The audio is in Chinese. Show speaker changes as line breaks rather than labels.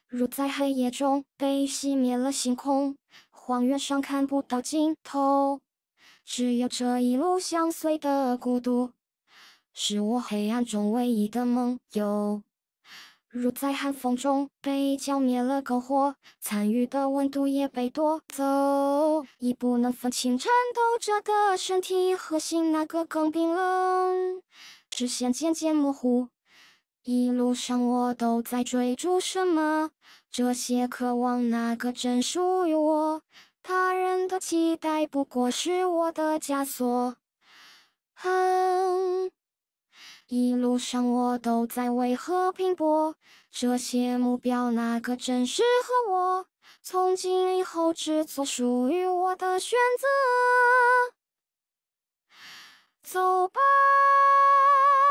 如在黑夜中被熄灭了星空，荒原上看不到尽头，只有这一路相随的孤独，是我黑暗中唯一的梦游。如在寒风中被浇灭了篝火，参与的温度也被夺走，已不能分清颤抖着的身体和心哪个更冰冷，视线渐渐模糊。一路上我都在追逐什么？这些渴望哪个真属于我？他人的期待不过是我的枷锁。一路上我都在为和平搏，这些目标哪个真适合我？从今以后只做属于我的选择。走吧。